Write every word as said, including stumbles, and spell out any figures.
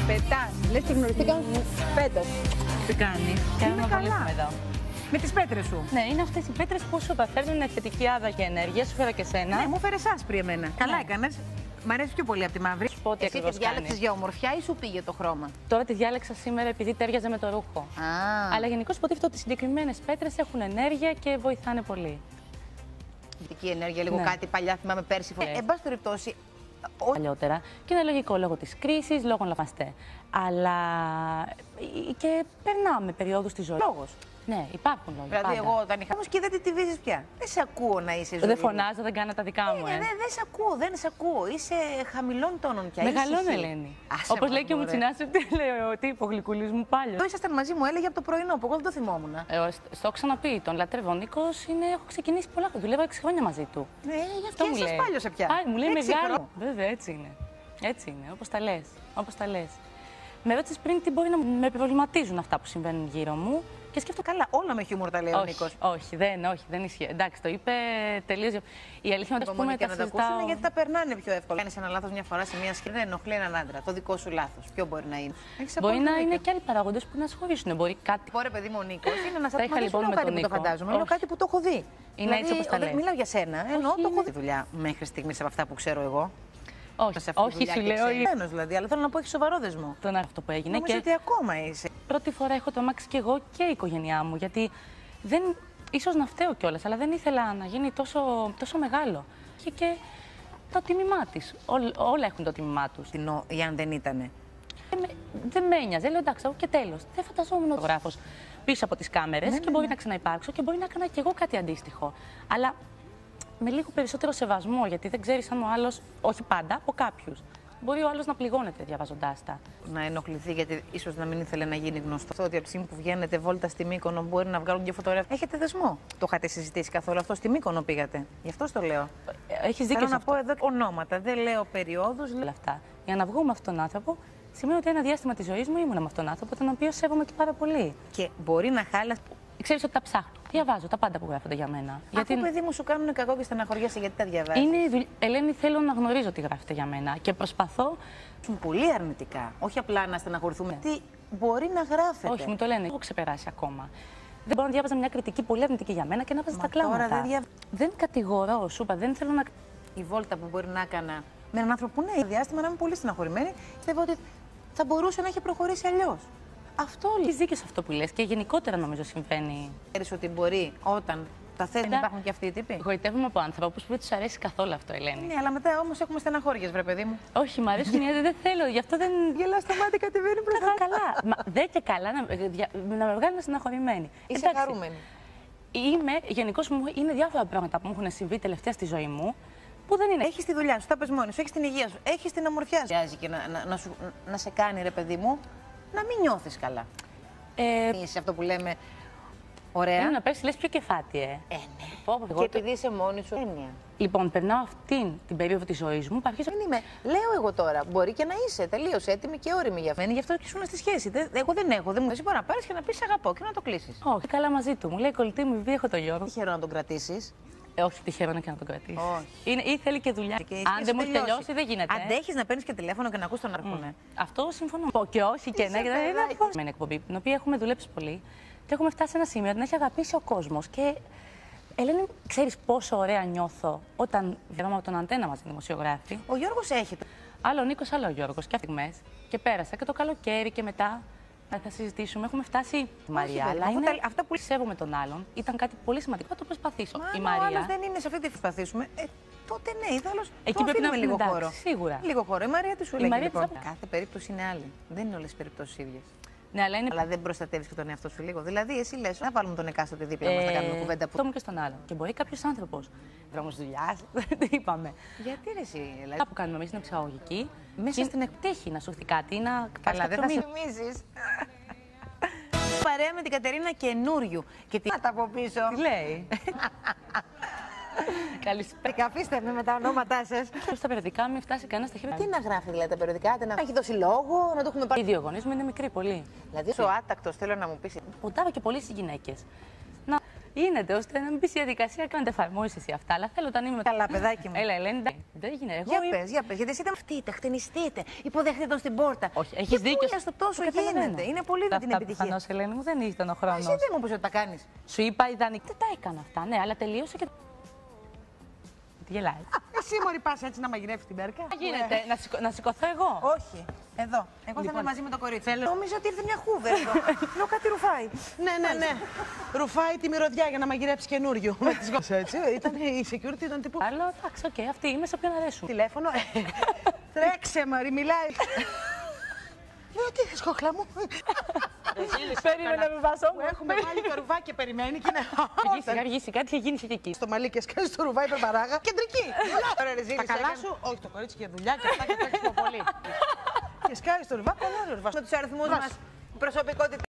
Πετάς. Λες και γνωριστήκαμε φέτος. Τι κάνει. Είναι καλά. Εδώ. Με τις πέτρες σου. Ναι, είναι αυτές οι πέτρες που σου φέρνουν θετική άδα και ενέργεια. Σου φέρα και σένα. Ναι, μου φέρες άσπρη εμένα. Καλά Ναι. έκανες. Μ' αρέσει πιο πολύ από τη μαύρη. Σου πω τι Εσύ τη ακριβώς διάλεξες κάνει. για ομορφιά ή σου πήγε το χρώμα? Τώρα τη διάλεξα σήμερα επειδή τέριαζε με το ρούχο. Α, Αλλά γενικώ υποτίθεται ότι οι συγκεκριμένες πέτρες έχουν ενέργεια και βοηθάνε πολύ. θετική ενέργεια, λίγο Ναι. κάτι παλιά, θυμάμαι πέρσι. Ναι. Ε, εν πάση περιπτώσει, ό- Παλιότερα. Και είναι λογικό λόγω της κρίσης, λόγω λαφαστέ. Αλλά ε, και περνάμε περιόδους στη ζωή. λόγος. Ναι, υπάρχουν λόγοι. Δηλαδή, πάντα. εγώ όταν είχα. Όμως και δεν τη βίζεις πια. Δεν σε ακούω να είσαι ζωή. Δεν φωνάζω, δεν κάνω τα δικά μου. Ναι, ε. ναι, δεν σε ακούω, δεν σε ακούω. Είσαι χαμηλών τόνων πια. Μεγαλώνω, ήσυχη. Ελένη. Άσε Όπως μας, λέει και ο μωρέ. Μουτσινάς, τι λέει ο τύπο γλυκούλης μου πάλι. Εδώ ήσασταν μαζί μου, έλεγε από το πρωινό, που εγώ δεν το θυμόμουν. Ε, ο- στο έχω ξαναπεί, τον λατρεύω. Ο Νίκος είναι, έχω ξεκινήσει πολλά χρόνια. Δουλεύω έξι χρόνια μαζί του. Ναι, γι' αυτό Αυτό μου σας λέει. πάλιωσε πια. Α, μου λέει Έξι μεγάλο. χρόνια. Βέβαια, έτσι είναι. Έτσι είναι, όπως τα λες. Όπως τα λες. Με ρώτησες πριν τι μπορεί να με προβληματίζουν αυτά που συμβαίνουν γύρω μου και σκέφτομαι. Καλά, όλα με χιούμορ τα λέει ο Όχι, Νίκος. όχι, δεν, όχι, δεν ισχύει. Εντάξει, το είπε τελείως. Η αλήθεια είναι ότι Υπομονή πούμε και τα να τα συζητάω. ακούσουν γιατί τα περνάνε πιο εύκολα. Κάνει ένα λάθος μια φορά σε μια σκηνή, δεν ενοχλεί έναν άντρα. Το δικό σου λάθος. Ποιο μπορεί να είναι? Έχεις Μπορεί απόλυτο να δίκιο. είναι και άλλοι παράγοντες που να σχολήσουν. Μπορεί κάτι. Μπορεί, παιδί μου, ο Νίκος είναι ένα Τα είχα άτομο λοιπόν δεν με λέω κάτι τον που το Νίκο. φαντάζομαι. Λέω Όχι. κάτι που το έχω δει. Είναι έτσι όπως τα δεν λες. μιλάω για σένα. Εννοώ Όχι, το έχω είναι- δει δουλειά μέχρι στιγμής από αυτά που ξέρω εγώ. Όχι, Σε αυτή τη όχι, δουλειά σου και λέω. ξένος δηλαδή, αλλά θέλω να πω έχει σοβαρό δεσμό. Τον αυτό που έγινε. Νομίζω Και ότι ακόμα είσαι. πρώτη φορά έχω το αμάξι και εγώ και η οικογένειά μου. Γιατί δεν. Ίσως να φταίω κιόλας, αλλά δεν ήθελα να γίνει τόσο, τόσο μεγάλο. Είχε και το τίμημά τη. Όλα έχουν το τίμημά του. Την ή αν δεν ήτανε. Δεν με, δεν με ένοιαζε. Λέω εντάξει, εγώ και τέλος. Δεν φανταζόμουν ο φωτογράφος πίσω από τις κάμερες Ναι, και ναι, μπορεί ναι. να ξαναυπάρξω και μπορεί να έκανα κι εγώ κάτι αντίστοιχο. Αλλά με λίγο περισσότερο σεβασμό, γιατί δεν ξέρεις αν ο άλλος, όχι πάντα, από κάποιους. Μπορεί ο άλλος να πληγώνεται διαβάζοντάς τα. Να ενοχληθεί, γιατί ίσως να μην ήθελε να γίνει γνωστό. Αυτό ότι από τη στιγμή που βγαίνετε βόλτα στη Μύκονο μπορεί να βγάλουν και φωτογραφία. Έχετε δεσμό. Το είχατε συζητήσει καθόλου αυτό? Στη Μύκονο πήγατε. Γι' αυτό το λέω. Έχεις δίκιο Θέλω σε να αυτό. πω εδώ ονόματα. Δεν λέω περιόδους. Όλα αυτά. Για να βγω με αυτόν τον άνθρωπο, σημαίνει ότι ένα διάστημα της ζωής μου ήμουνα με αυτόν τον άνθρωπο, τον οποίο σέβομαι και πάρα πολύ. Και μπορεί να χάλασε. Ξέρεις ότι τα ψάχνω. Διαβάζω τα πάντα που γράφονται για μένα. Γιατί αφού παιδί μου σου κάνουν κακό και στεναχωριέσαι, γιατί τα διαβάζει. είναι η δουλ- Ελένη, θέλω να γνωρίζω τι γράφετε για μένα και προσπαθώ. Πολύ αρνητικά. Όχι απλά να στεναχωρηθούμε. Τι μπορεί να γράφετε. Όχι, μου το λένε. Έχω ξεπεράσει ακόμα. Δεν μπορώ να διάβαζα μια κριτική πολύ αρνητική για μένα και να βάζω Μα τα κλάματα. τώρα δεν δια- Δεν κατηγορώ, σου είπα, δεν θέλω να. Η βόλτα που μπορεί να έκανα με έναν άνθρωπο που ναι, διάστημα να είμαι πολύ στεναχωρημένη, πιστεύω ότι θα μπορούσε να έχει προχωρήσει αλλιώ. Αυτό λέει. Έχει δίκιο σε αυτό που λες και γενικότερα νομίζω συμβαίνει. Ξέρεις ότι μπορεί όταν τα θες να Μετά- υπάρχουν και αυτοί οι τύποι. Γοητεύομαι από άνθρωπου που δεν του αρέσει καθόλου αυτό, Ελένη. Ναι, αλλά μετά όμως έχουμε στεναχώριες, βρε παιδί μου. Όχι, μ' αρέσουν οι δεν θέλω, γι' αυτό δεν. Γελά στα μάτια, κατεβαίνει προς Καλά, καλά. Μα δεν και καλά να, δια- να με βγάλουν στεναχωρημένη. Είσαι Εντάξει, χαρούμενη. Είμαι, γενικώ μου είναι διάφορα πράγματα που μου έχουν συμβεί τελευταία στη ζωή μου που δεν είναι. Έχει τη δουλειά σου, τα πες μόνη σου, έχει την υγεία σου, έχει την ομορφιά σου. Χρειάζεται και να, να, να, σου, να σε κάνει, ρε παιδί μου, να μην νιώθεις καλά. Ε, Είσαι αυτό που λέμε ωραία. είναι να πέσει, λες πιο κεφάτι, ε. Ε, ναι. Πω, πω, εγώ Και το- επειδή είσαι μόνη σου. Έννοια. Λοιπόν, περνάω αυτήν την περίοδο τη ζωή μου που αρχίζω. Δεν είμαι. Λέω εγώ τώρα. Μπορεί και να είσαι τελείω έτοιμη και όρημη για αυτό. Γι' αυτό και ήσουν στη σχέση. Δεν- εγώ δεν έχω. Δεν μου αρέσει να πάρει και να πει αγαπώ και να το κλείσει. Όχι, καλά μαζί του. Μου λέει κολλητή μου, επειδή έχω το Γιώργο. Τυχερό να τον κρατήσει. Ε, όχι, τυχερό είναι και να τον κρατήσει. Όχι. Είναι, ή θέλει και δουλειά. Αν δεν μου έχει τελειώσει, δεν γίνεται. Αντέχει να παίρνει και τηλέφωνο και να ακούς τον έρχουνε. Αυτό συμφωνώ. Πω και όχι και ναι. Είσαι και δεν παιδάκι. είναι με εκπομπή, την οποία έχουμε δουλέψει πολύ και έχουμε φτάσει σε ένα σημείο την έχει αγαπήσει ο κόσμο. Και Ελένη, ξέρει πόσο ωραία νιώθω όταν βγαίνω από τον Αντένα μαζί δημοσιογράφοι. Ο Γιώργο έχει. Άλλο ο Νίκο, άλλο ο Γιώργο. Και στιγμέ. Και πέρασα και το καλοκαίρι και μετά. Θα συζητήσουμε. Έχουμε φτάσει. Η Μαρία, παιδί, αλλά αφού είναι... τα- αυτά που- σέβομαι τον άλλον. Ήταν κάτι πολύ σημαντικό. Θα το προσπαθήσω. Μα η αν ο Μαρία. άλλος δεν είναι σε αυτή τη προσπαθήσουμε. Ε, τότε ναι, ιδάλω. Εκεί πρέπει να με πούμε λίγο εντάξει, χώρο. σίγουρα. Λίγο χώρο. Η Μαρία τι σου Η λέει. Μαρία Λοιπόν. της θα- Κάθε περίπτωση είναι άλλη. Δεν είναι όλε οι περιπτώσει ίδιε. Ναι, αλλά είναι. Αλλά δεν προστατεύει και τον εαυτό σου λίγο. Δηλαδή, εσύ λε, να βάλουμε τον εκάστοτε δίπλα μα να κάνουμε κουβέντα Αυτό που. μου και στον άλλον. Και μπορεί κάποιο άνθρωπο. Δρόμο δουλειά, τι είπαμε. Γιατί ρε, εσύ, δηλαδή. Αυτά που κάνουμε εμεί είναι ψαγωγική. Μέσα στην εκτέχει να σου έρθει κάτι ή να Καλά, δεν θα μήνυμα. θυμίσει. Παρέα με την Κατερίνα καινούριου. Και τι. Τα από πίσω. Τι λέει. Καλησπέρα. Καθίστε με με τα ονόματά σα. Στα περιοδικά μην φτάσει κανένα στα χέρια. Τι να γράφει δηλαδή τα περιοδικά, να έχει δώσει λόγο, να το έχουμε Οι πάρει. δύο γονεί μου είναι μικροί πολύ. Δηλαδή, ο άτακτο θέλω να μου πει. Ποντάρω και πολύ στι γυναίκε. Να Γίνεται ώστε να μην μπει στη διαδικασία και να τα εφαρμόσει εσύ αυτά. Αλλά θέλω όταν είμαι. Καλά, παιδάκι μου. Έλα, Ελένη, δεν γίνεται. Εγώ Για είμαι... πες, για πες. Γιατί εσύ ήταν φτείτε, χτενιστείτε, υποδεχτείτε τον στην πόρτα. Όχι, έχεις δίκιο. Στο τόσο γίνεται. Είναι πολύ με την επιτυχία. Προφανώς, Ελένη μου, δεν ήταν ο χρόνος. Εσύ δεν μου πεις ότι τα κάνεις. Σου είπα ιδανικά. Δεν τα έκανα αυτά, ναι, αλλά τελείωσε και. Τι γελάει. Εσύ μωρή πας έτσι να μαγειρεύεις την Μπέρκα. Τι γίνεται, να, σηκω... να σηκωθώ εγώ. Όχι. Εδώ. Εγώ θα είμαι μαζί με το κορίτσι. Θέλω- Νομίζω ότι ήρθε μια χούβερ εδώ. Λέω κάτι ρουφάει. Ναι, ναι, ναι. Ρουφάει τη μυρωδιά για να μαγειρέψει καινούριο. Με τις γόψες, έτσι. Ήταν η security, ήταν τύπου. Άλλο, εντάξει, οκ, αυτή είμαι σε ποιον αρέσουν. Τηλέφωνο. ε, Τρέξε, Μαρή, μιλάει. Λέω τι, σκόχλα μου. Περίμενε με βάσο. Έχουμε βάλει το ρουβάκι και περιμένει και είναι. Αργήσει, σιγά, αργήσει, κάτι είχε γίνει και εκεί. Στο μαλλί και σκάζει το ρουβά υπερπαράγα. Κεντρική. Ωραία, ρε, Τα καλά σου, όχι το κορίτσι για δουλειά και αυτά και τα πολύ. Και σκάζει το ρουβά, καλά ρουβά. Με τους αριθμούς μας, η προσωπικότητα.